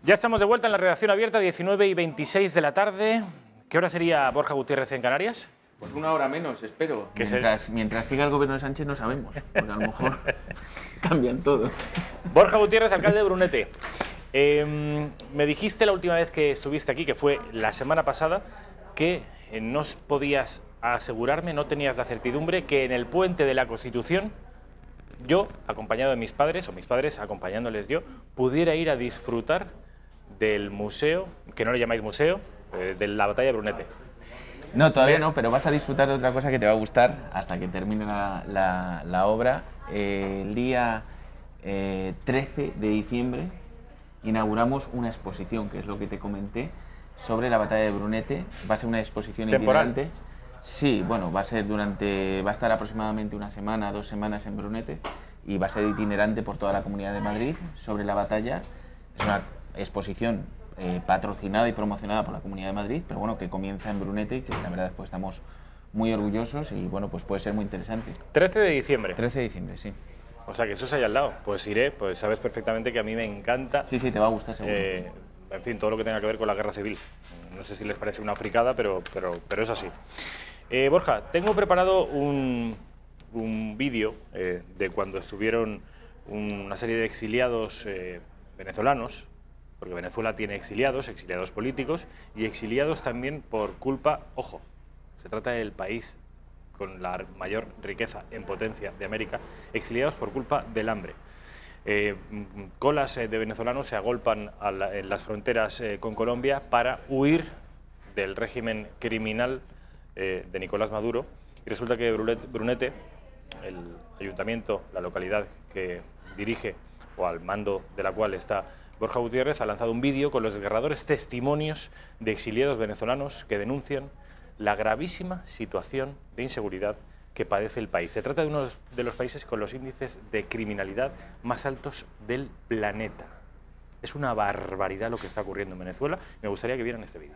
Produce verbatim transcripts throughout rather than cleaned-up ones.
Ya estamos de vuelta en la redacción abierta, diecinueve y veintiséis de la tarde. ¿Qué hora sería Borja Gutiérrez en Canarias? Pues una hora menos, espero. Mientras, mientras siga el gobierno de Sánchez no sabemos, porque a lo mejor cambian todo. Borja Gutiérrez, alcalde de Brunete. Eh, me dijiste la última vez que estuviste aquí, que fue la semana pasada, que eh, no podías asegurarme, no tenías la certidumbre que en el puente de la Constitución yo, acompañado de mis padres, o mis padres acompañándoles yo, pudiera ir a disfrutar del museo, que no le llamáis museo, eh, de la batalla de Brunete. No, todavía no, pero vas a disfrutar de otra cosa que te va a gustar hasta que termine la, la, la obra. Eh, el día eh, trece de diciembre inauguramos una exposición, que es lo que te comenté, sobre la batalla de Brunete. Va a ser una exposición ¿Temporal? itinerante. Sí, bueno, va a ser durante, va a estar aproximadamente una semana, dos semanas en Brunete y va a ser itinerante por toda la Comunidad de Madrid sobre la batalla. Es una exposición eh, patrocinada y promocionada por la Comunidad de Madrid, pero bueno, que comienza en Brunete y que la verdad pues estamos muy orgullosos y bueno, pues puede ser muy interesante. trece de diciembre. trece de diciembre, sí. O sea, que eso es ahí al lado. Pues iré, pues sabes perfectamente que a mí me encanta. Sí, sí, te va a gustar seguro. Eh, en fin, todo lo que tenga que ver con la guerra civil. No sé si les parece una fricada, pero, pero, pero es así. Eh, Borja, tengo preparado un, un vídeo eh, de cuando estuvieron una serie de exiliados eh, venezolanos, porque Venezuela tiene exiliados, exiliados políticos y exiliados también por culpa, ojo, se trata del país con la mayor riqueza en potencia de América, exiliados por culpa del hambre. Eh, colas eh, de venezolanos se agolpan a la, en las fronteras eh, con Colombia para huir del régimen criminal eh, de Nicolás Maduro, y resulta que Brunete, el ayuntamiento, la localidad que dirige o al mando de la cual está Borja Gutiérrez, ha lanzado un vídeo con los desgarradores testimonios de exiliados venezolanos que denuncian la gravísima situación de inseguridad que padece el país. Se trata de uno de los países con los índices de criminalidad más altos del planeta. Es una barbaridad lo que está ocurriendo en Venezuela. Me gustaría que vieran este vídeo.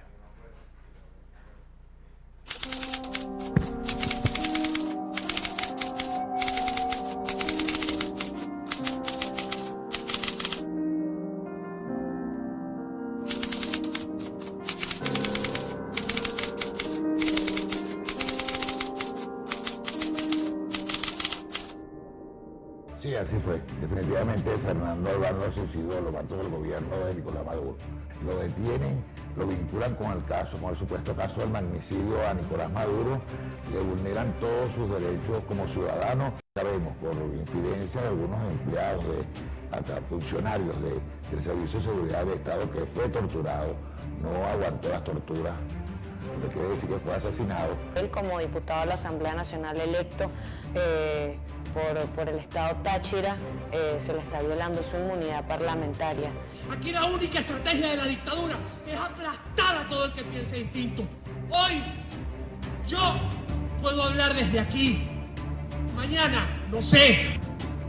Sí, así fue. Definitivamente Fernando Albano ha sido los mandos del gobierno de Nicolás Maduro. Lo detienen, lo vinculan con el caso, con el supuesto caso del magnicidio a Nicolás Maduro, le vulneran todos sus derechos como ciudadanos. Sabemos por infidencia de algunos empleados, de, hasta funcionarios de, del Servicio de Seguridad de Estado que fue torturado, no aguantó las torturas. Lo que quiere decir que fue asesinado. Él como diputado de la Asamblea Nacional electo eh, por, por el Estado Táchira eh, se le está violando su inmunidad parlamentaria. Aquí la única estrategia de la dictadura es aplastar a todo el que piense distinto. Hoy yo puedo hablar desde aquí, mañana no sé.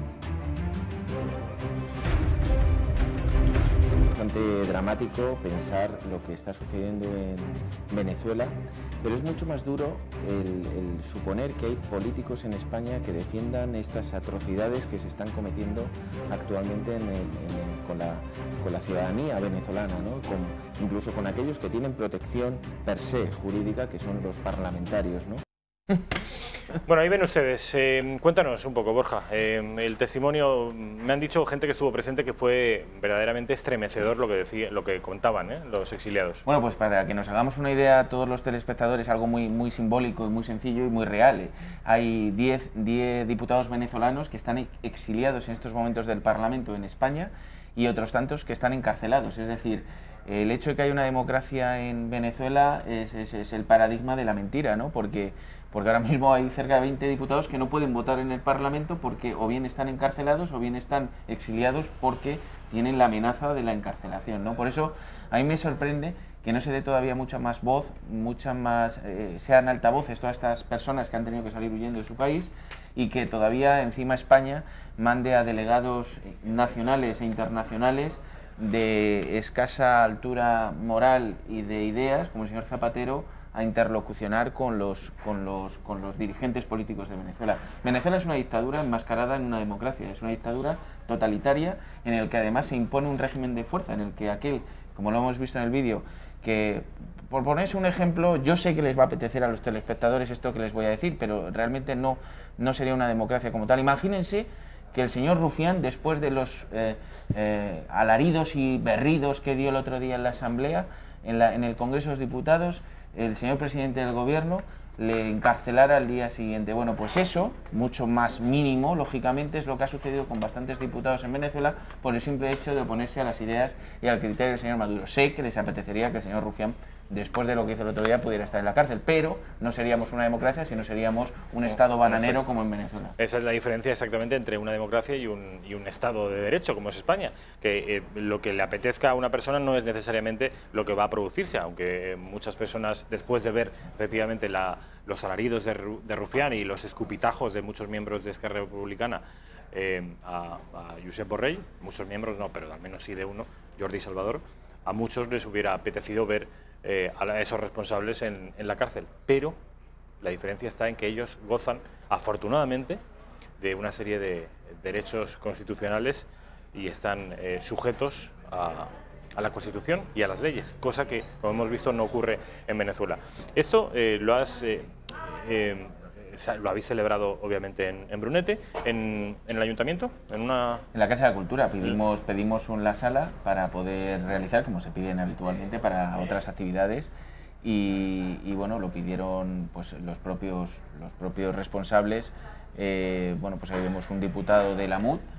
Bastante dramático pensar lo que está sucediendo en Venezuela, pero es mucho más duro el, el suponer que hay políticos en España que defiendan estas atrocidades que se están cometiendo actualmente en el, en el, con, la, con la ciudadanía venezolana, ¿no? Con, incluso con aquellos que tienen protección per se jurídica, que son los parlamentarios, ¿no? Bueno, ahí ven ustedes. Eh, cuéntanos un poco, Borja. Eh, el testimonio, me han dicho gente que estuvo presente que fue verdaderamente estremecedor lo que decía, lo que contaban ¿eh? los exiliados. Bueno, pues para que nos hagamos una idea a todos los telespectadores, algo muy, muy simbólico y muy sencillo y muy real. ¿eh? Hay diez diputados venezolanos que están exiliados en estos momentos del Parlamento en España y otros tantos que están encarcelados. Es decir, el hecho de que haya una democracia en Venezuela es, es, es el paradigma de la mentira, ¿no? Porque, porque ahora mismo hay cerca de veinte diputados que no pueden votar en el Parlamento porque o bien están encarcelados o bien están exiliados porque tienen la amenaza de la encarcelación, ¿no? Por eso a mí me sorprende que no se dé todavía mucha más voz, mucha más, eh, sean altavoces todas estas personas que han tenido que salir huyendo de su país y que todavía encima España mande a delegados nacionales e internacionales de escasa altura moral y de ideas, como el señor Zapatero, a interlocucionar con los, con, los, con los dirigentes políticos de Venezuela. Venezuela es una dictadura enmascarada en una democracia, es una dictadura totalitaria en el que además se impone un régimen de fuerza, en el que aquel, como lo hemos visto en el vídeo, que, por ponerse un ejemplo, yo sé que les va a apetecer a los telespectadores esto que les voy a decir, pero realmente no, no sería una democracia como tal. Imagínense que el señor Rufián, después de los eh, eh, alaridos y berridos que dio el otro día en la Asamblea, en, la, en el Congreso de los Diputados, el señor presidente del gobierno le encarcelara al día siguiente. Bueno, pues eso, mucho más mínimo, lógicamente, es lo que ha sucedido con bastantes diputados en Venezuela por el simple hecho de oponerse a las ideas y al criterio del señor Maduro. Sé que les apetecería que el señor Rufián, después de lo que hizo el otro día, pudiera estar en la cárcel, pero no seríamos una democracia, sino seríamos un estado bananero como en Venezuela. Esa es la diferencia exactamente entre una democracia y un, y un estado de derecho, como es España, que eh, lo que le apetezca a una persona no es necesariamente lo que va a producirse, aunque eh, muchas personas, después de ver efectivamente la, los alaridos de, de Rufián y los escupitajos de muchos miembros de Esquerra Republicana eh, a, a Josep Borrell, muchos miembros no, pero al menos sí de uno, Jordi Salvador, a muchos les hubiera apetecido ver eh, a esos responsables en, en la cárcel, pero la diferencia está en que ellos gozan, afortunadamente, de una serie de derechos constitucionales y están eh, sujetos a, a la Constitución y a las leyes, cosa que, como hemos visto, no ocurre en Venezuela. Esto eh, lo has... Eh, eh, lo habéis celebrado, obviamente, en, en Brunete, en, en el Ayuntamiento, en una... En la Casa de la Cultura pedimos, pedimos una sala para poder realizar, como se piden habitualmente, para otras actividades, y, y bueno, lo pidieron pues los propios, los propios responsables. Eh, bueno, pues ahí vemos un diputado de la M U D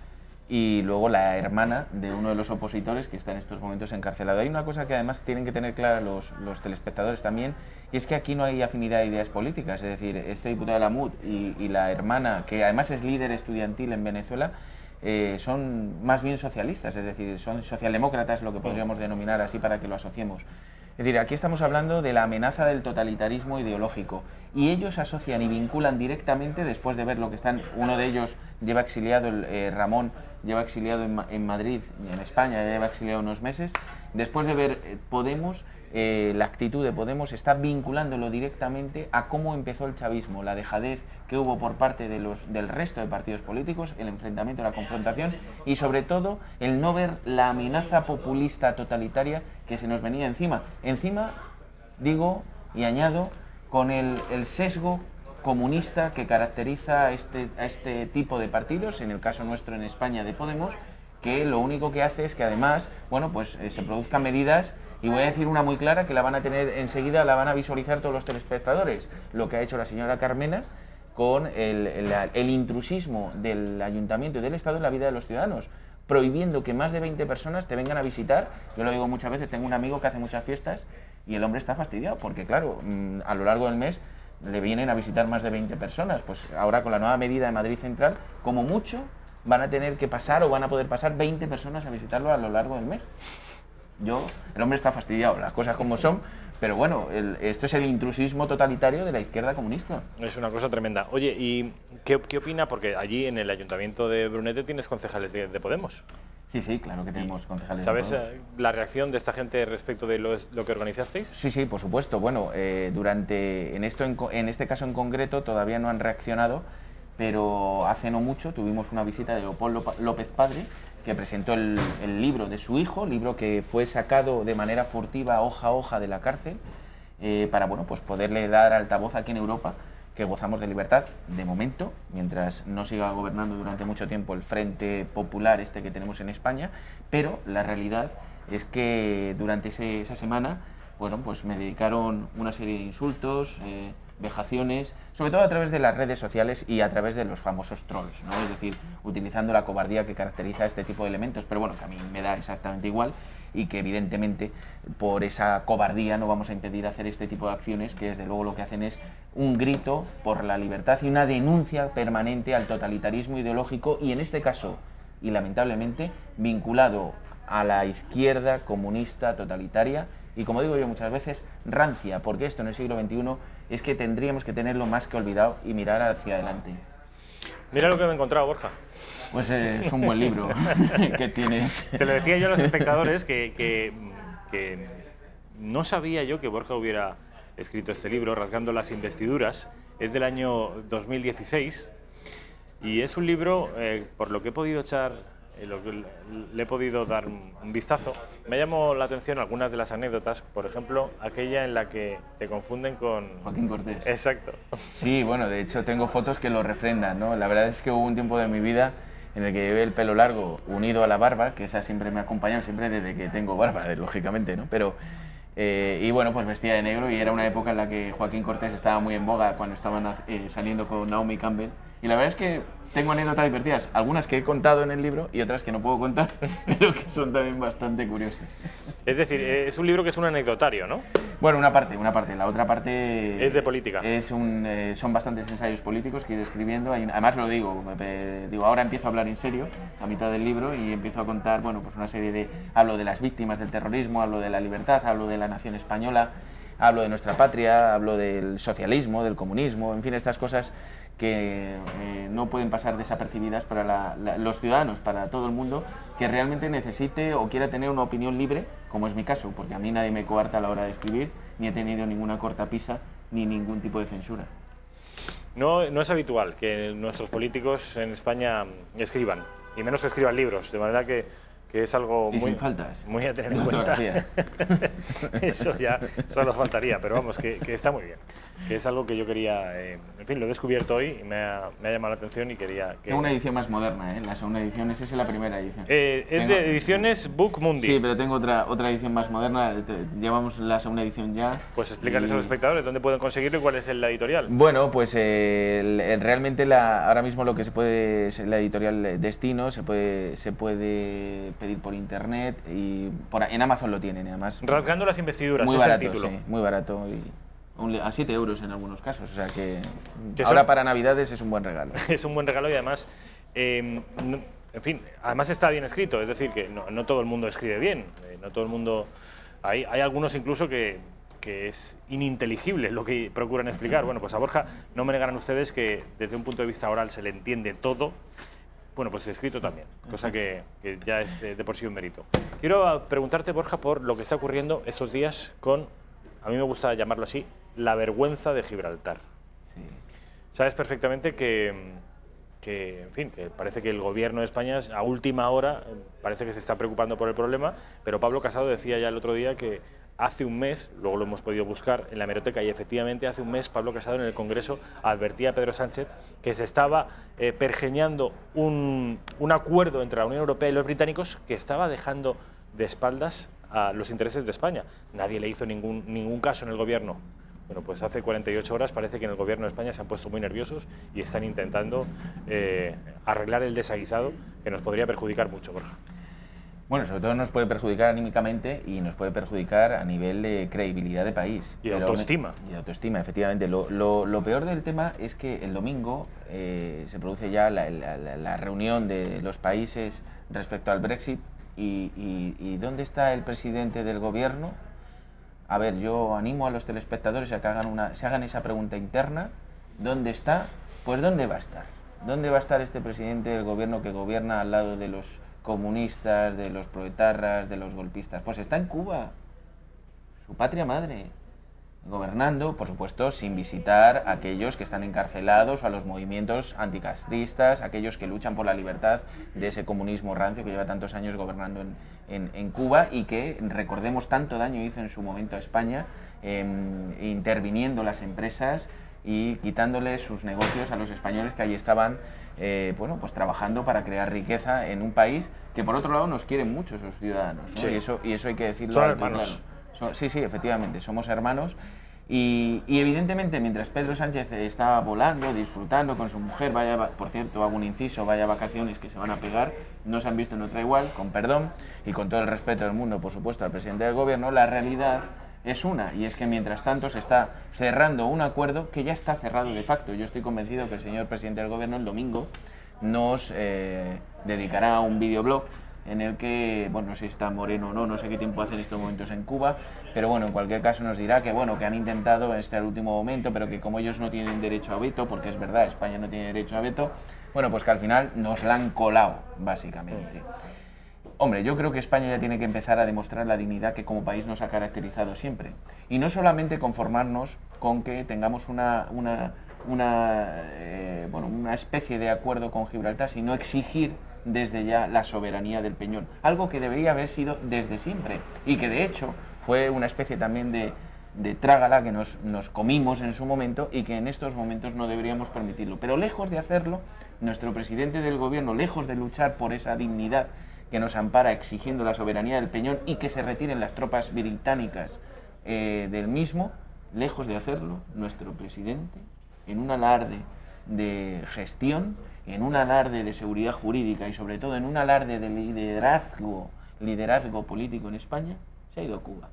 y luego la hermana de uno de los opositores que está en estos momentos encarcelado. Hay una cosa que además tienen que tener clara los, los telespectadores también, y es que aquí no hay afinidad de ideas políticas, es decir, este diputado de la M U D y, y la hermana, que además es líder estudiantil en Venezuela, eh, son más bien socialistas, es decir, son socialdemócratas, lo que podríamos denominar así para que lo asociemos. Es decir, aquí estamos hablando de la amenaza del totalitarismo ideológico, y ellos asocian y vinculan directamente, después de ver lo que están, uno de ellos lleva exiliado, el, eh, Ramón, lleva exiliado en, en Madrid, en España, lleva exiliado unos meses, después de ver eh, Podemos, eh, la actitud de Podemos está vinculándolo directamente a cómo empezó el chavismo, la dejadez que hubo por parte de los, del resto de partidos políticos, el enfrentamiento, la confrontación y sobre todo el no ver la amenaza populista totalitaria que se nos venía encima. Encima, digo y añado, con el, el sesgo comunista que caracteriza a este, a este tipo de partidos, en el caso nuestro en España de Podemos, que lo único que hace es que además, bueno, pues eh, se produzcan medidas, y voy a decir una muy clara que la van a tener enseguida, la van a visualizar todos los telespectadores, lo que ha hecho la señora Carmena con el, el, el intrusismo del ayuntamiento y del Estado en la vida de los ciudadanos, prohibiendo que más de veinte personas te vengan a visitar. Yo lo digo muchas veces, tengo un amigo que hace muchas fiestas y el hombre está fastidiado porque, claro, a lo largo del mes le vienen a visitar más de veinte personas. Pues ahora con la nueva medida de Madrid Central, como mucho, van a tener que pasar o van a poder pasar veinte personas a visitarlo a lo largo del mes. Yo, el hombre está fastidiado, las cosas como son, pero bueno, el, esto es el intrusismo totalitario de la izquierda comunista. Es una cosa tremenda. Oye, ¿y qué, qué opina? Porque allí en el Ayuntamiento de Brunete tienes concejales de, de Podemos. Sí, sí, claro que tenemos concejales. ¿Sabes de Podemos. la reacción de esta gente respecto de lo, lo que organizasteis? Sí, sí, por supuesto. Bueno, eh, durante, en, esto en, en este caso en concreto todavía no han reaccionado, pero hace no mucho tuvimos una visita de Leopoldo López Padre, que presentó el, el libro de su hijo, libro que fue sacado de manera furtiva, hoja a hoja, de la cárcel, eh, para bueno, pues poderle dar altavoz aquí en Europa, que gozamos de libertad de momento, mientras no siga gobernando durante mucho tiempo el Frente Popular este que tenemos en España, pero la realidad es que durante ese, esa semana bueno, pues me dedicaron una serie de insultos, eh, vejaciones, sobre todo a través de las redes sociales y a través de los famosos trolls, ¿no? Es decir, utilizando la cobardía que caracteriza a este tipo de elementos, pero bueno, que a mí me da exactamente igual y que evidentemente por esa cobardía no vamos a impedir hacer este tipo de acciones que desde luego lo que hacen es un grito por la libertad y una denuncia permanente al totalitarismo ideológico y en este caso, y lamentablemente, vinculado a la izquierda comunista totalitaria y, como digo yo muchas veces, rancia, porque esto en el siglo veintiuno es que tendríamos que tenerlo más que olvidado y mirar hacia adelante. Mira lo que me he encontrado, Borja. Pues eh, es un buen libro que tienes. Se lo decía yo a los espectadores que, que, que no sabía yo que Borja hubiera escrito este libro, Rasgando las investiduras. Es del año dos mil dieciséis y es un libro, eh, por lo que he podido echar, eh, lo que le he podido dar un, un vistazo, me llamó la atención algunas de las anécdotas, por ejemplo, aquella en la que te confunden con... Joaquín Cortés. Exacto. Sí, bueno, de hecho tengo fotos que lo refrendan, ¿no? La verdad es que hubo un tiempo de mi vida en el que llevé el pelo largo unido a la barba, que esa siempre me ha acompañado, siempre desde que tengo barba, lógicamente, ¿no? Pero, eh, y bueno, pues vestía de negro y era una época en la que Joaquín Cortés estaba muy en boga cuando estaban eh, saliendo con Naomi Campbell. Y la verdad es que tengo anécdotas divertidas, algunas que he contado en el libro y otras que no puedo contar, pero que son también bastante curiosas. Es decir, es un libro que es un anecdotario, ¿no? Bueno, una parte, una parte. La otra parte... Es de política. Es un, eh, son bastantes ensayos políticos que he ido escribiendo. Hay, además lo digo, eh, digo, ahora empiezo a hablar en serio, a mitad del libro, y empiezo a contar, bueno, pues una serie de... Hablo de las víctimas del terrorismo, hablo de la libertad, hablo de la nación española, hablo de nuestra patria, hablo del socialismo, del comunismo, en fin, estas cosas que eh, no pueden pasar desapercibidas para la, la, los ciudadanos, para todo el mundo que realmente necesite o quiera tener una opinión libre, como es mi caso, porque a mí nadie me coarta a la hora de escribir, ni he tenido ninguna cortapisa, ni ningún tipo de censura. No, no es habitual que nuestros políticos en España escriban, y menos que escriban libros, de manera que... que es algo y muy, sin faltas. muy a tener en cuenta. Eso ya solo faltaría, pero vamos, que, que está muy bien. Que es algo que yo quería, eh, en fin, lo he descubierto hoy y me ha, me ha llamado la atención y quería... Que... Tengo una edición más moderna, ¿eh? La segunda edición, esa es la primera edición. Eh, es tengo... de ediciones Book Mundi. Sí, pero tengo otra, otra edición más moderna, llevamos la segunda edición ya. Pues explícales y... a los espectadores dónde pueden conseguirlo y cuál es la editorial. Bueno, pues eh, el, el, realmente la, ahora mismo lo que se puede, es la editorial Destino, se puede, se puede pedir por internet y por, en Amazon lo tienen, además. Rasgando las investiduras, muy ese barato, es el título. Sí, muy barato y un, a siete euros en algunos casos, o sea que, que ahora son, para Navidades es un buen regalo. Es un buen regalo y además, eh, no, en fin, además está bien escrito, es decir, que no, no todo el mundo escribe bien, eh, no todo el mundo, hay, hay algunos incluso que, que es ininteligible lo que procuran explicar. Bueno, pues a Borja no me negarán ustedes que desde un punto de vista oral se le entiende todo. Bueno, pues escrito también, cosa que, que ya es eh, de por sí un mérito. Quiero preguntarte, Borja, por lo que está ocurriendo estos días con, a mí me gusta llamarlo así, la vergüenza de Gibraltar. Sí. Sabes perfectamente que, que, en fin, que parece que el gobierno de España a última hora parece que se está preocupando por el problema, pero Pablo Casado decía ya el otro día que hace un mes, luego lo hemos podido buscar en la hemeroteca, y efectivamente hace un mes Pablo Casado en el Congreso advertía a Pedro Sánchez que se estaba eh, pergeñando un, un acuerdo entre la Unión Europea y los británicos que estaba dejando de espaldas a los intereses de España. Nadie le hizo ningún, ningún caso en el gobierno. Bueno, pues hace cuarenta y ocho horas parece que en el gobierno de España se han puesto muy nerviosos y están intentando eh, arreglar el desaguisado que nos podría perjudicar mucho, Borja. Bueno, sobre todo nos puede perjudicar anímicamente y nos puede perjudicar a nivel de credibilidad de país. Y de autoestima. Y de autoestima, efectivamente. Lo, lo, lo peor del tema es que el domingo eh, se produce ya la, la, la reunión de los países respecto al Brexit y, y, y ¿dónde está el presidente del gobierno? A ver, yo animo a los telespectadores a que hagan una, se hagan esa pregunta interna. ¿Dónde está? Pues ¿dónde va a estar? ¿Dónde va a estar este presidente del gobierno que gobierna al lado de los comunistas, de los proetarras, de los golpistas? Pues está en Cuba, su patria madre, gobernando, por supuesto, sin visitar a aquellos que están encarcelados, a los movimientos anticastristas, aquellos que luchan por la libertad de ese comunismo rancio que lleva tantos años gobernando en, en, en Cuba y que, recordemos, tanto daño hizo en su momento a España, eh, interviniendo las empresas y quitándoles sus negocios a los españoles que allí estaban eh, bueno, pues trabajando para crear riqueza en un país que por otro lado nos quieren mucho sus ciudadanos, ¿no? Sí. y, eso, y eso hay que decirlo. Son hermanos. Claro. Son, sí, sí, efectivamente, somos hermanos y, y evidentemente mientras Pedro Sánchez estaba volando, disfrutando con su mujer, vaya, por cierto, hago un inciso, vaya vacaciones que se van a pegar, no se han visto en otra igual, con perdón y con todo el respeto del mundo, por supuesto, al presidente del gobierno, la realidad es una, y es que mientras tanto se está cerrando un acuerdo que ya está cerrado de facto. Yo estoy convencido que el señor presidente del gobierno el domingo nos eh, dedicará a un videoblog en el que, bueno, no sé si está Moreno o no, no sé qué tiempo hace en estos momentos en Cuba, pero bueno, en cualquier caso nos dirá que, bueno, que han intentado en este último momento, pero que como ellos no tienen derecho a veto, porque es verdad, España no tiene derecho a veto, bueno, pues que al final nos la han colado, básicamente. Hombre, yo creo que España ya tiene que empezar a demostrar la dignidad que como país nos ha caracterizado siempre. Y no solamente conformarnos con que tengamos una, una, una, eh, bueno, una especie de acuerdo con Gibraltar, sino exigir desde ya la soberanía del Peñón. Algo que debería haber sido desde siempre y que de hecho fue una especie también de, de trágala que nos, nos comimos en su momento y que en estos momentos no deberíamos permitirlo. Pero lejos de hacerlo, nuestro presidente del gobierno, lejos de luchar por esa dignidad que nos ampara exigiendo la soberanía del Peñón y que se retiren las tropas británicas eh, del mismo, lejos de hacerlo, nuestro presidente, en un alarde de gestión, en un alarde de seguridad jurídica y sobre todo en un alarde de liderazgo, liderazgo político en España, se ha ido a Cuba.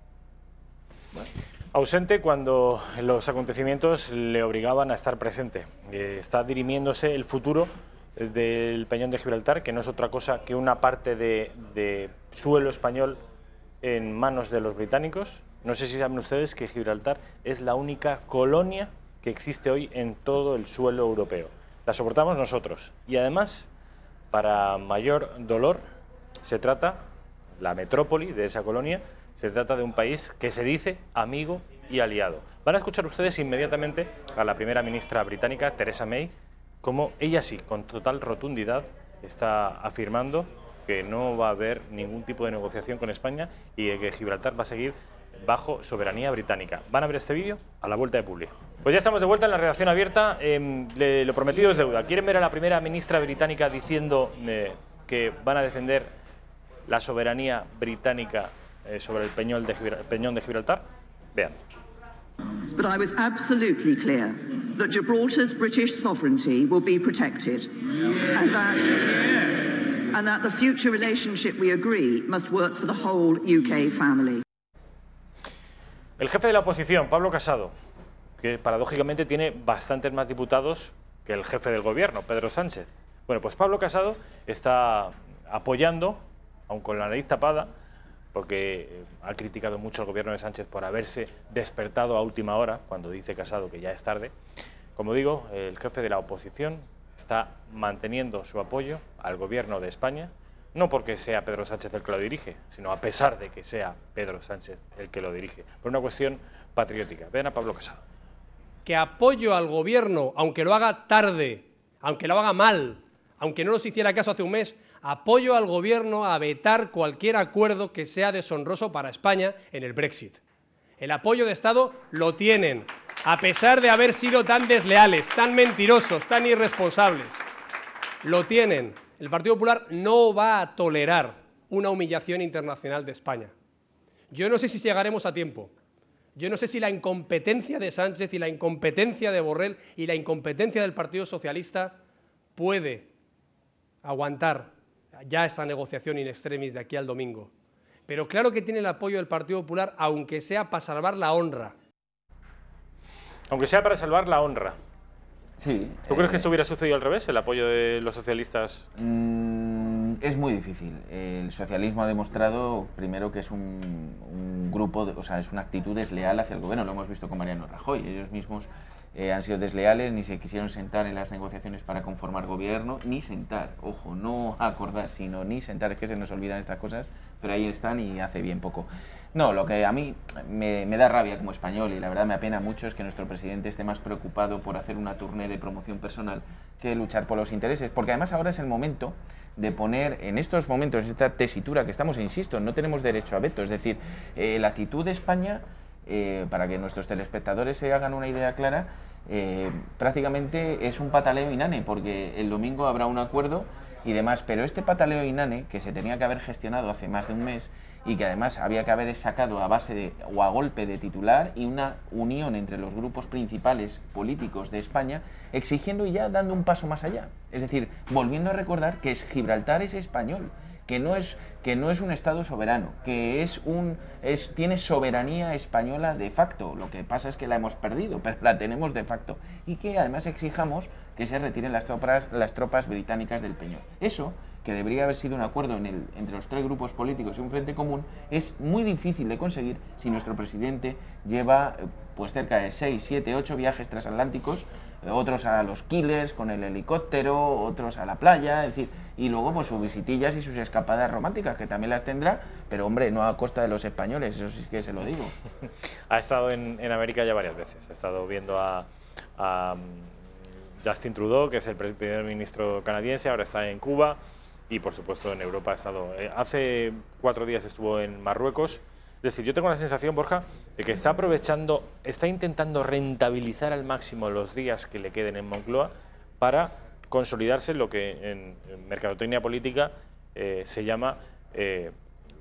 Bueno. Ausente cuando los acontecimientos le obligaban a estar presente. Eh, está dirimiéndose el futuro del Peñón de Gibraltar, que no es otra cosa que una parte de, de suelo español en manos de los británicos. No sé si saben ustedes que Gibraltar es la única colonia que existe hoy en todo el suelo europeo. La soportamos nosotros y además, para mayor dolor, se trata, la metrópoli de esa colonia, se trata de un país que se dice amigo y aliado. Van a escuchar ustedes inmediatamente a la primera ministra británica, Theresa May, como ella sí, con total rotundidad, está afirmando que no va a haber ningún tipo de negociación con España y que Gibraltar va a seguir bajo soberanía británica. ¿Van a ver este vídeo? A la vuelta de Publi. Pues ya estamos de vuelta en la redacción abierta. Eh, le, lo prometido es deuda. ¿Quieren ver a la primera ministra británica diciendo eh, que van a defender la soberanía británica eh, sobre el peñón de, Gibral- Peñón de Gibraltar? Vean. But I was absolutely clear that Gibraltar's British sovereignty will be protected, and that, and that the future relationship we agree must work for the whole U K family. El jefe de la oposición, Pablo Casado, que paradójicamente tiene bastantes más diputados que el jefe del gobierno, Pedro Sánchez. Bueno, pues Pablo Casado está apoyando, aun con la nariz tapada, porque ha criticado mucho al gobierno de Sánchez por haberse despertado a última hora, cuando dice Casado que ya es tarde. Como digo, el jefe de la oposición está manteniendo su apoyo al gobierno de España, no porque sea Pedro Sánchez el que lo dirige, sino a pesar de que sea Pedro Sánchez el que lo dirige, por una cuestión patriótica. Vean a Pablo Casado. Que apoyo al gobierno, aunque lo haga tarde, aunque lo haga mal, aunque no nos hiciera caso hace un mes, apoyo al gobierno a vetar cualquier acuerdo que sea deshonroso para España en el Brexit. El apoyo de Estado lo tienen, a pesar de haber sido tan desleales, tan mentirosos, tan irresponsables. Lo tienen. El Partido Popular no va a tolerar una humillación internacional de España. Yo no sé si llegaremos a tiempo. Yo no sé si la incompetencia de Sánchez y la incompetencia de Borrell y la incompetencia del Partido Socialista puede aguantar ya esta negociación in extremis de aquí al domingo. Pero claro que tiene el apoyo del Partido Popular, aunque sea para salvar la honra. Aunque sea para salvar la honra. Sí. ¿Tú eh, crees que esto hubiera sucedido al revés, el apoyo de los socialistas? Mm, es muy difícil. El socialismo ha demostrado, primero, que es un, un grupo, de, o sea, es una actitud desleal hacia el gobierno. Lo hemos visto con Mariano Rajoy. Ellos mismos eh, han sido desleales, ni se quisieron sentar en las negociaciones para conformar gobierno, ni sentar, ojo, no acordar, sino ni sentar. Es que se nos olvidan estas cosas, pero ahí están y hace bien poco. No, lo que a mí me, me da rabia como español y la verdad me apena mucho es que nuestro presidente esté más preocupado por hacer una tournée de promoción personal que luchar por los intereses, porque además ahora es el momento de poner, en estos momentos, esta tesitura que estamos, insisto, no tenemos derecho a veto, es decir, eh, la actitud de España, eh, para que nuestros telespectadores se hagan una idea clara, eh, prácticamente es un pataleo inane, porque el domingo habrá un acuerdo y demás, pero este pataleo inane, que se tenía que haber gestionado hace más de un mes, y que además había que haber sacado a base de, o a golpe de titular y una unión entre los grupos principales políticos de España, exigiendo y ya dando un paso más allá. Es decir, volviendo a recordar que es, Gibraltar es español, que no es, que no es un Estado soberano, que es un, es, tiene soberanía española de facto. Lo que pasa es que la hemos perdido, pero la tenemos de facto. Y que además exijamos que se retiren las tropas, las tropas británicas del Peñón. Eso que debería haber sido un acuerdo en el, entre los tres grupos políticos y un frente común, es muy difícil de conseguir si nuestro presidente lleva pues cerca de seis, siete, ocho viajes transatlánticos, otros a los Killers con el helicóptero, otros a la playa, es decir, y luego pues sus visitillas y sus escapadas románticas, que también las tendrá, pero hombre, no a costa de los españoles, eso sí que se lo digo. Ha estado en, en América ya varias veces, ha estado viendo a, a Justin Trudeau, que es el primer ministro canadiense, ahora está en Cuba, y por supuesto en Europa ha estado. Eh, hace cuatro días estuvo en Marruecos. Es decir, yo tengo la sensación, Borja, de que está aprovechando, está intentando rentabilizar al máximo los días que le queden en Moncloa para consolidarse lo que en, en mercadotecnia política eh, se llama eh,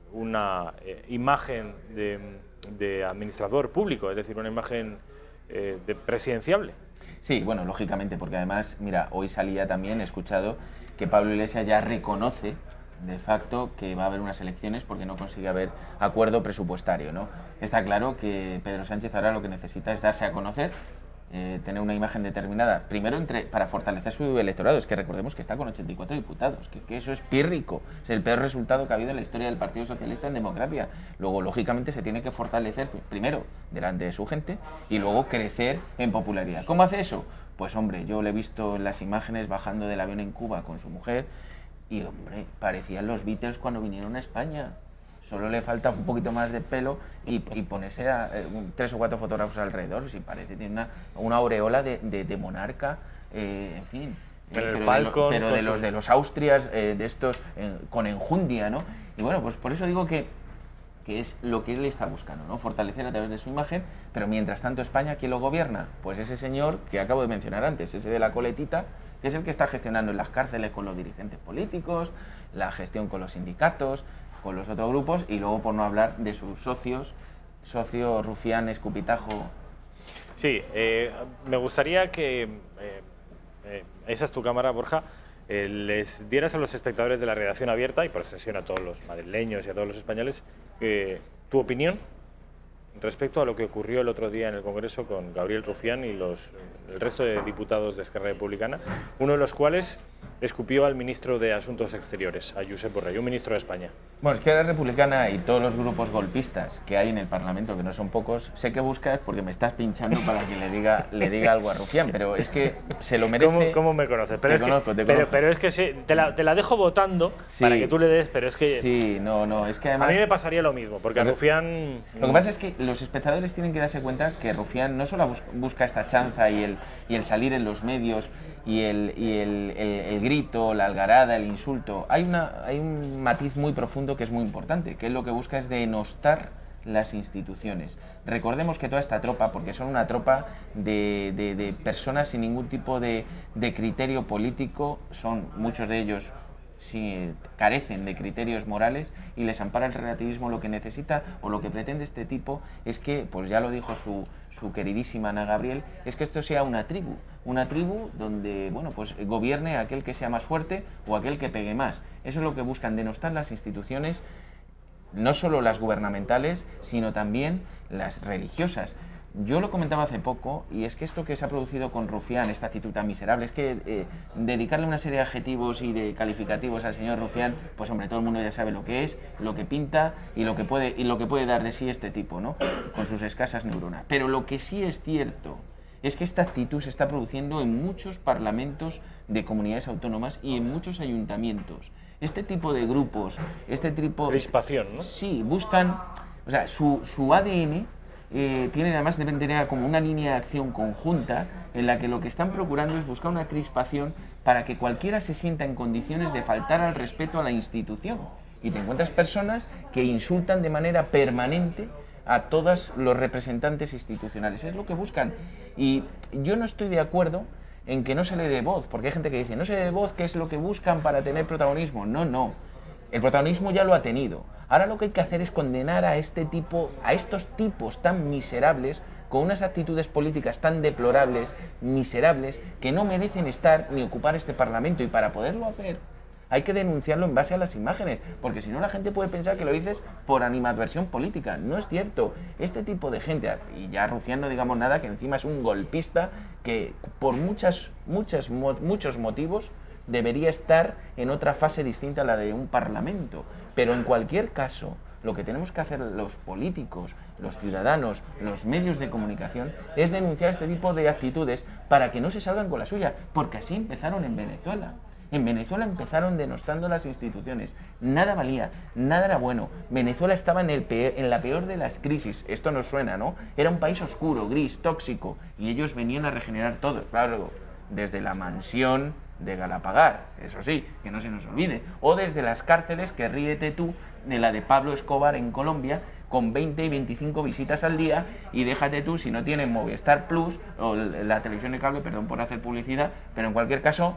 una eh, imagen de, de administrador público, es decir, una imagen eh, de presidenciable. Sí, bueno, lógicamente, porque además, mira, hoy salía también, he escuchado que Pablo Iglesias ya reconoce de facto que va a haber unas elecciones porque no consigue haber acuerdo presupuestario, ¿no? Está claro que Pedro Sánchez ahora lo que necesita es darse a conocer, eh, tener una imagen determinada, primero entre, para fortalecer su electorado. Es que recordemos que está con ochenta y cuatro diputados, que, que eso es pírrico, es el peor resultado que ha habido en la historia del Partido Socialista en democracia. Luego, lógicamente, se tiene que fortalecer primero delante de su gente y luego crecer en popularidad. ¿Cómo hace eso? Pues hombre, yo le he visto en las imágenes bajando del avión en Cuba con su mujer. Y, hombre, parecían los Beatles cuando vinieron a España. Solo le falta un poquito más de pelo y, y ponerse a, eh, un, tres o cuatro fotógrafos alrededor. Si parece, tiene una, una aureola de, de, de monarca, eh, en fin. Pero, eh, el pero, Falcon, de, lo, pero de los de los Austrias, eh, de estos, eh, con enjundia, ¿no? Y bueno, pues por eso digo que, que es lo que él está buscando, ¿no? Fortalecer a través de su imagen, pero mientras tanto España, ¿quién lo gobierna? Pues ese señor que acabo de mencionar antes, ese de la coletita, que es el que está gestionando en las cárceles con los dirigentes políticos, la gestión con los sindicatos, con los otros grupos, y luego por no hablar de sus socios, socio Rufián Escupitajo. Sí, eh, me gustaría que, eh, eh, esa es tu cámara, Borja, eh, les dieras a los espectadores de la redacción abierta, y por extensión a todos los madrileños y a todos los españoles, eh, tu opinión respecto a lo que ocurrió el otro día en el Congreso con Gabriel Rufián y los, el resto de diputados de Esquerra Republicana, uno de los cuales escupió al ministro de Asuntos Exteriores, a Josep Borrell, un ministro de España. Bueno, Esquerra Republicana y todos los grupos golpistas que hay en el Parlamento, que no son pocos, sé que buscas porque me estás pinchando para que le diga, le diga algo a Rufián, pero es que se lo merece. ¿Cómo, cómo me conoces? Pero te es conozco, que, te pero, conozco. pero es que sí, te, la, te la dejo votando sí, para que tú le des, pero es que... Sí, no, no, es que además... A mí me pasaría lo mismo, porque a Rufián... Lo que pasa es que los espectadores tienen que darse cuenta que Rufián no solo busca esta chanza y el, y el salir en los medios y, el, y el, el, el grito, la algarada, el insulto. Hay, una, hay un matiz muy profundo que es muy importante, que él lo que busca es denostar las instituciones. Recordemos que toda esta tropa, porque son una tropa de, de, de personas sin ningún tipo de, de criterio político, son muchos de ellos... si carecen de criterios morales y les ampara el relativismo, lo que necesita o lo que pretende este tipo es que, pues ya lo dijo su, su queridísima Ana Gabriel, es que esto sea una tribu, una tribu donde, bueno, pues gobierne aquel que sea más fuerte o aquel que pegue más. Eso es lo que buscan, denostar las instituciones, no solo las gubernamentales, sino también las religiosas. Yo lo comentaba hace poco, y es que esto que se ha producido con Rufián, esta actitud tan miserable, es que eh, dedicarle una serie de adjetivos y de calificativos al señor Rufián, pues hombre, todo el mundo ya sabe lo que es, lo que pinta y lo que puede, y lo que puede dar de sí este tipo, ¿no? Con sus escasas neuronas. Pero lo que sí es cierto es que esta actitud se está produciendo en muchos parlamentos de comunidades autónomas y en muchos ayuntamientos. Este tipo de grupos, este tipo... Crispación, ¿no? Sí, buscan... O sea, su, su A D N... Eh, tienen además deben tener como una línea de acción conjunta en la que lo que están procurando es buscar una crispación para que cualquiera se sienta en condiciones de faltar al respeto a la institución, y te encuentras personas que insultan de manera permanente a todos los representantes institucionales. Es lo que buscan, y yo no estoy de acuerdo en que no se le dé voz, porque hay gente que dice no se le dé voz, que es lo que buscan para tener protagonismo. No, no, el protagonismo ya lo ha tenido. Ahora lo que hay que hacer es condenar a este tipo, a estos tipos tan miserables, con unas actitudes políticas tan deplorables, miserables, que no merecen estar ni ocupar este Parlamento. Y para poderlo hacer, hay que denunciarlo en base a las imágenes, porque si no la gente puede pensar que lo dices por animadversión política. No es cierto. Este tipo de gente, y ya Rufián no digamos nada, que encima es un golpista que por muchas, muchas, muchos motivos debería estar en otra fase distinta a la de un parlamento. Pero en cualquier caso, lo que tenemos que hacer los políticos, los ciudadanos, los medios de comunicación, es denunciar este tipo de actitudes para que no se salgan con la suya, porque así empezaron en Venezuela. En Venezuela empezaron denostando las instituciones, nada valía, nada era bueno. Venezuela estaba en, el peor, en la peor de las crisis, esto nos suena, ¿no? Era un país oscuro, gris, tóxico, y ellos venían a regenerar todo, claro, desde la mansión de Galapagar, eso sí, que no se nos olvide, o desde las cárceles, que ríete tú, de la de Pablo Escobar en Colombia, con veinte y veinticinco visitas al día, y déjate tú si no tienen Movistar Plus, o la televisión de cable, perdón por hacer publicidad, pero en cualquier caso,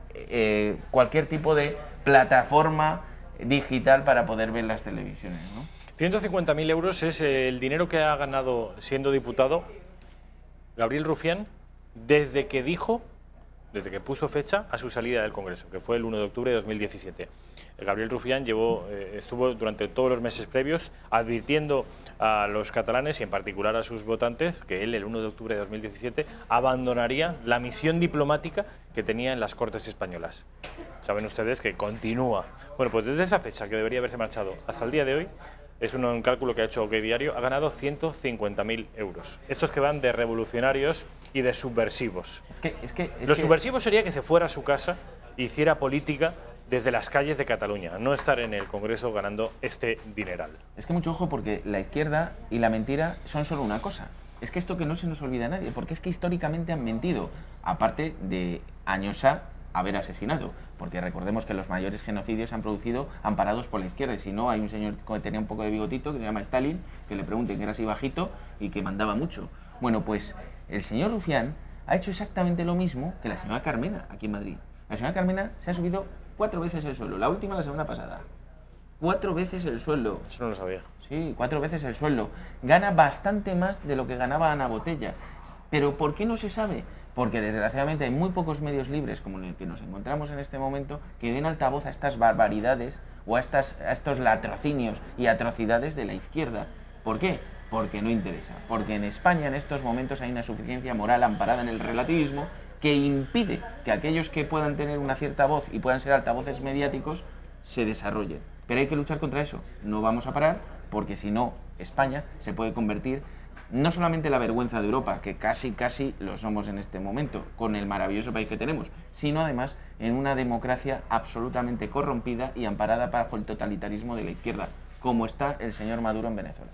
Eh, cualquier tipo de plataforma digital para poder ver las televisiones, ¿no? ciento cincuenta mil euros es el dinero que ha ganado siendo diputado Gabriel Rufián desde que dijo, desde que puso fecha a su salida del Congreso, que fue el uno de octubre de dos mil diecisiete. Gabriel Rufián llevó, eh, estuvo durante todos los meses previos advirtiendo a los catalanes y en particular a sus votantes que él el uno de octubre de dos mil diecisiete abandonaría la misión diplomática que tenía en las Cortes españolas. Saben ustedes que continúa. Bueno, pues desde esa fecha que debería haberse marchado hasta el día de hoy, es un, un cálculo que ha hecho OK Diario, ha ganado ciento cincuenta mil euros. Estos que van de revolucionarios y de subversivos. Es que, es que, es Los que... subversivos sería que se fuera a su casa e hiciera política desde las calles de Cataluña, no estar en el Congreso ganando este dineral. Es que mucho ojo, porque la izquierda y la mentira son solo una cosa. Es que esto que no se nos olvida a nadie, porque es que históricamente han mentido, aparte de años a haber asesinado, porque recordemos que los mayores genocidios se han producido amparados por la izquierda, y si no, hay un señor que tenía un poco de bigotito, que se llama Stalin, que le pregunten que era así bajito y que mandaba mucho. Bueno, pues el señor Rufián ha hecho exactamente lo mismo que la señora Carmena, aquí en Madrid. La señora Carmena se ha subido cuatro veces el sueldo, la última la semana pasada. Cuatro veces el sueldo. Eso no lo sabía. Sí, cuatro veces el sueldo. Gana bastante más de lo que ganaba Ana Botella. ¿Pero por qué no se sabe? Porque desgraciadamente hay muy pocos medios libres, como en el que nos encontramos en este momento, que den altavoz a estas barbaridades o a, estas, a estos latrocinios y atrocidades de la izquierda. ¿Por qué? Porque no interesa. Porque en España en estos momentos hay una suficiencia moral amparada en el relativismo que impide que aquellos que puedan tener una cierta voz y puedan ser altavoces mediáticos se desarrollen. Pero hay que luchar contra eso. No vamos a parar, porque si no, España se puede convertir no solamente en la vergüenza de Europa, que casi casi lo somos en este momento, con el maravilloso país que tenemos, sino además en una democracia absolutamente corrompida y amparada bajo el totalitarismo de la izquierda, como está el señor Maduro en Venezuela.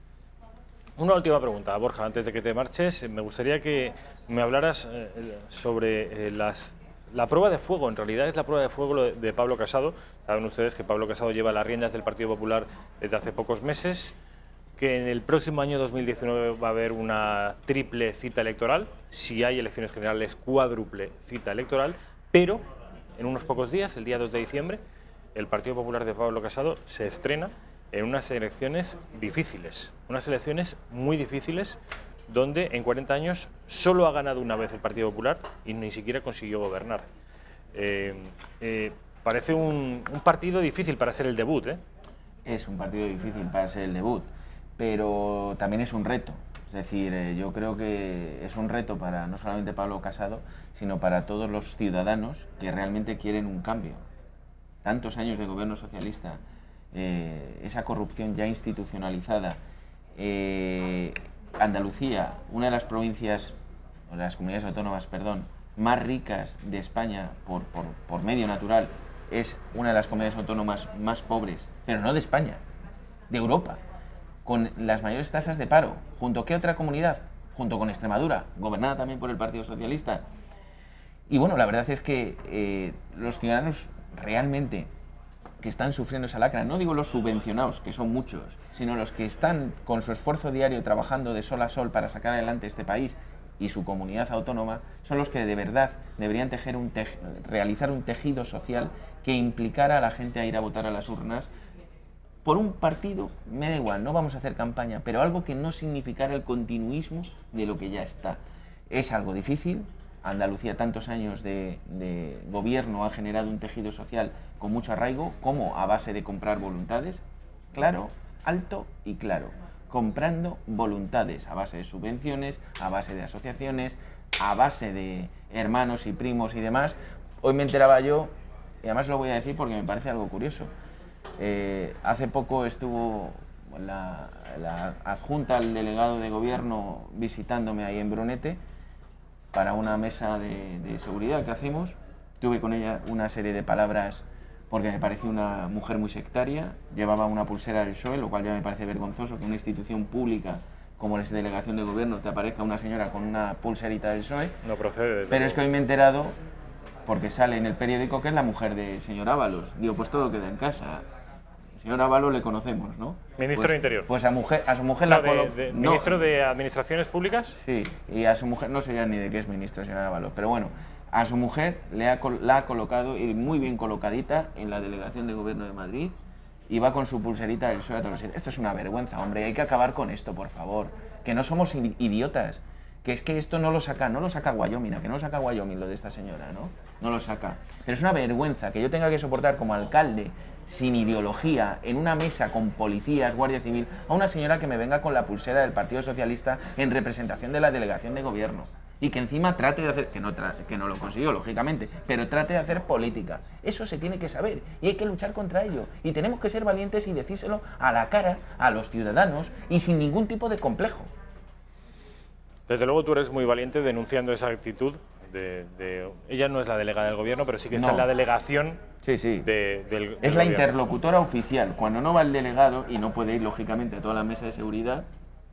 Una última pregunta, Borja, antes de que te marches. Me gustaría que me hablaras eh, sobre eh, las, la prueba de fuego. En realidad es la prueba de fuego de, de Pablo Casado. Saben ustedes que Pablo Casado lleva las riendas del Partido Popular desde hace pocos meses, que en el próximo año dos mil diecinueve va a haber una triple cita electoral, si hay elecciones generales, cuádruple cita electoral, pero en unos pocos días, el día dos de diciembre, el Partido Popular de Pablo Casado se estrena en unas elecciones difíciles, unas elecciones muy difíciles, donde en cuarenta años solo ha ganado una vez el Partido Popular y ni siquiera consiguió gobernar. Eh, eh, parece un, un partido difícil para ser el debut, ¿eh? Es un partido difícil para ser el debut, pero también es un reto. Es decir, eh, yo creo que es un reto para no solamente Pablo Casado, sino para todos los ciudadanos que realmente quieren un cambio. Tantos años de gobierno socialista, eh, esa corrupción ya institucionalizada, eh, Andalucía, una de las provincias, o las comunidades autónomas, perdón, más ricas de España por, por, por medio natural, es una de las comunidades autónomas más pobres, pero no de España, de Europa, con las mayores tasas de paro. ¿Junto a qué otra comunidad? Junto con Extremadura, gobernada también por el Partido Socialista. Y bueno, la verdad es que eh, los ciudadanos realmente que están sufriendo esa lacra, no digo los subvencionados, que son muchos, sino los que están con su esfuerzo diario trabajando de sol a sol para sacar adelante este país y su comunidad autónoma, son los que de verdad deberían tejer un tej- realizar un tejido social que implicara a la gente a ir a votar a las urnas por un partido, me da igual, no vamos a hacer campaña, pero algo que no significara el continuismo de lo que ya está. Es algo difícil. Andalucía, tantos años de, de gobierno, ha generado un tejido social con mucho arraigo, como a base de comprar voluntades, claro, alto y claro, comprando voluntades a base de subvenciones, a base de asociaciones, a base de hermanos y primos y demás, hoy me enteraba yo, y además lo voy a decir porque me parece algo curioso. Eh, hace poco estuvo la, la adjunta al delegado de gobierno visitándome ahí en Brunete para una mesa de, de seguridad que hacemos. Tuve con ella una serie de palabras porque me pareció una mujer muy sectaria, llevaba una pulsera del P S O E, lo cual ya me parece vergonzoso que una institución pública como la delegación de gobierno te aparezca una señora con una pulserita del P S O E. No procede. Desde Pero es que hoy me he enterado, porque sale en el periódico, que es la mujer del señor Ábalos. Digo, pues todo queda en casa. El señor Ábalos le conocemos, ¿no? Ministro pues, de Interior. Pues a, mujer, a su mujer no, la colo... de, de, no. ¿Ministro de Administraciones Públicas? Sí, y a su mujer, no sé ya ni de qué es ministro el señor Ábalos, pero bueno, a su mujer le ha, la ha colocado, y muy bien colocadita, en la delegación de gobierno de Madrid, y va con su pulserita del P S O E a todos los sitios. Esto es una vergüenza, hombre, hay que acabar con esto, por favor. Que no somos idiotas, que es que esto no lo saca, no lo saca Wyoming, que no lo saca Wyoming lo de esta señora, ¿no? No lo saca. Pero es una vergüenza que yo tenga que soportar como alcalde, sin ideología, en una mesa con policías, guardia civil, a una señora que me venga con la pulsera del Partido Socialista en representación de la delegación de gobierno. Y que encima trate de hacer, que no, que no lo consiguió, lógicamente, pero trate de hacer política. Eso se tiene que saber y hay que luchar contra ello. Y tenemos que ser valientes y decírselo a la cara, a los ciudadanos y sin ningún tipo de complejo. Desde luego tú eres muy valiente denunciando esa actitud. De, de, ella no es la delegada del gobierno, pero sí que está no. en la delegación. Sí, sí. De, del, del es la gobierno. interlocutora oficial. Cuando no va el delegado y no puede ir, lógicamente, a toda la mesa de seguridad.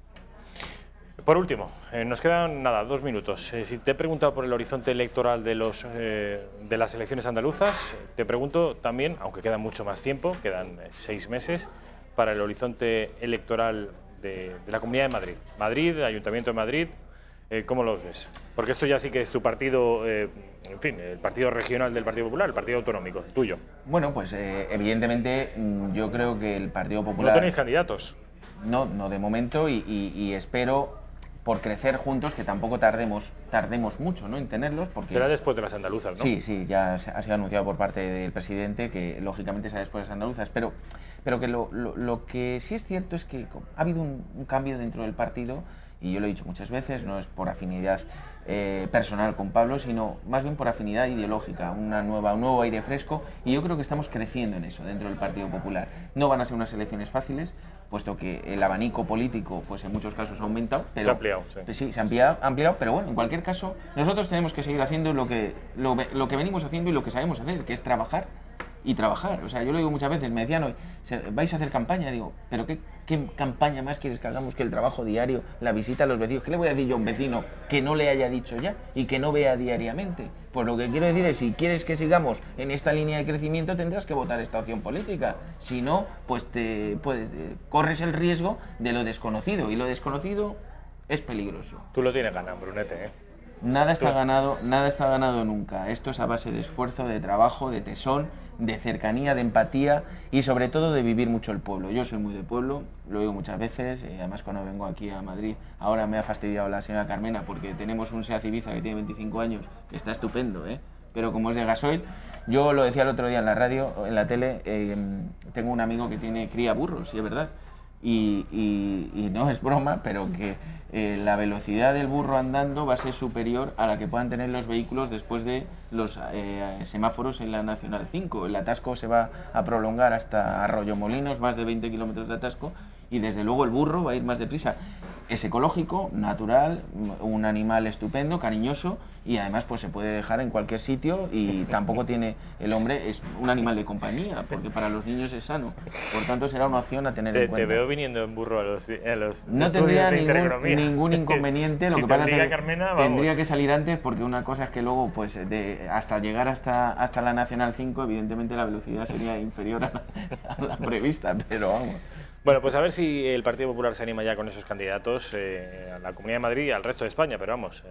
Por último, eh, nos quedan nada, dos minutos. Eh, si te he preguntado por el horizonte electoral de, los, eh, de las elecciones andaluzas, te pregunto también, aunque queda mucho más tiempo, quedan eh, seis meses, para el horizonte electoral de, de la Comunidad de Madrid. Madrid, Ayuntamiento de Madrid, eh, ¿cómo lo ves? Porque esto ya sí que es tu partido, eh, en fin, el partido regional del Partido Popular, el partido autonómico, el tuyo. Bueno, pues eh, evidentemente yo creo que el Partido Popular... ¿No tenéis candidatos? No, no de momento y, y, y espero... por crecer juntos, que tampoco tardemos tardemos mucho, ¿no?, en tenerlos. Porque será es... después de las andaluzas, ¿no? Sí, sí, ya ha sido anunciado por parte del presidente que lógicamente será después de las andaluzas, pero, pero que lo, lo, lo que sí es cierto es que ha habido un, un cambio dentro del partido, y yo lo he dicho muchas veces, no es por afinidad eh, personal con Pablo, sino más bien por afinidad ideológica, una nueva, un nuevo aire fresco, y yo creo que estamos creciendo en eso dentro del Partido Popular. No van a ser unas elecciones fáciles, puesto que el abanico político, pues en muchos casos ha aumentado. Pero, se ha ampliado, sí. Sí, se ha ampliado, ampliado, pero bueno, en cualquier caso, nosotros tenemos que seguir haciendo lo que, lo, lo que venimos haciendo y lo que sabemos hacer, que es trabajar y trabajar. O sea, yo lo digo muchas veces, me decían hoy, ¿vais a hacer campaña? Digo, ¿pero qué, qué campaña más quieres que hagamos que el trabajo diario, la visita a los vecinos? ¿Qué le voy a decir yo a un vecino que no le haya dicho ya y que no vea diariamente? Pues lo que quiero decir es, si quieres que sigamos en esta línea de crecimiento, tendrás que votar esta opción política. Si no, pues te, pues, te corres el riesgo de lo desconocido, y lo desconocido es peligroso. Tú lo tienes ganado, Brunete, ¿eh? Nada está ganado, nada está ganado nunca. Esto es a base de esfuerzo, de trabajo, de tesón, de cercanía, de empatía y sobre todo de vivir mucho el pueblo. Yo soy muy de pueblo, lo digo muchas veces, y además cuando vengo aquí a Madrid, ahora me ha fastidiado la señora Carmena porque tenemos un Seat Ibiza que tiene veinticinco años, que está estupendo, ¿eh? Pero como es de gasoil, yo lo decía el otro día en la radio, en la tele, eh, tengo un amigo que tiene cría burros, y es verdad. Y, y, y no es broma, pero que eh, la velocidad del burro andando va a ser superior a la que puedan tener los vehículos después de los eh, semáforos en la Nacional cinco. El atasco se va a prolongar hasta Arroyomolinos, más de veinte kilómetros de atasco, y desde luego el burro va a ir más deprisa. Es ecológico, natural, un animal estupendo, cariñoso, y además pues se puede dejar en cualquier sitio, y tampoco tiene, el hombre es un animal de compañía, porque para los niños es sano, por tanto será una opción a tener te, en cuenta. Te veo viniendo en burro a los, a los no tendría ningún, ningún inconveniente, lo si que pasa tendría, es que Carmena, tendría que salir antes, porque una cosa es que luego pues de, hasta llegar hasta, hasta la Nacional cinco, evidentemente la velocidad sería inferior a la, a la prevista, pero vamos. Bueno, pues a ver si el Partido Popular se anima ya con esos candidatos eh, a la Comunidad de Madrid y al resto de España, pero vamos,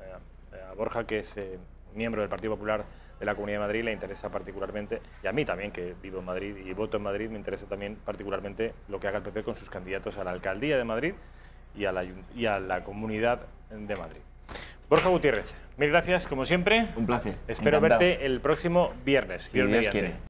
a, a Borja, que es eh, miembro del Partido Popular de la Comunidad de Madrid, le interesa particularmente, y a mí también, que vivo en Madrid y voto en Madrid, me interesa también particularmente lo que haga el P P con sus candidatos a la Alcaldía de Madrid y a la, y a la Comunidad de Madrid. Borja Gutiérrez, mil gracias, como siempre. Un placer. Espero Encantado. verte el próximo viernes, Si Dios Dios mediante. quiere.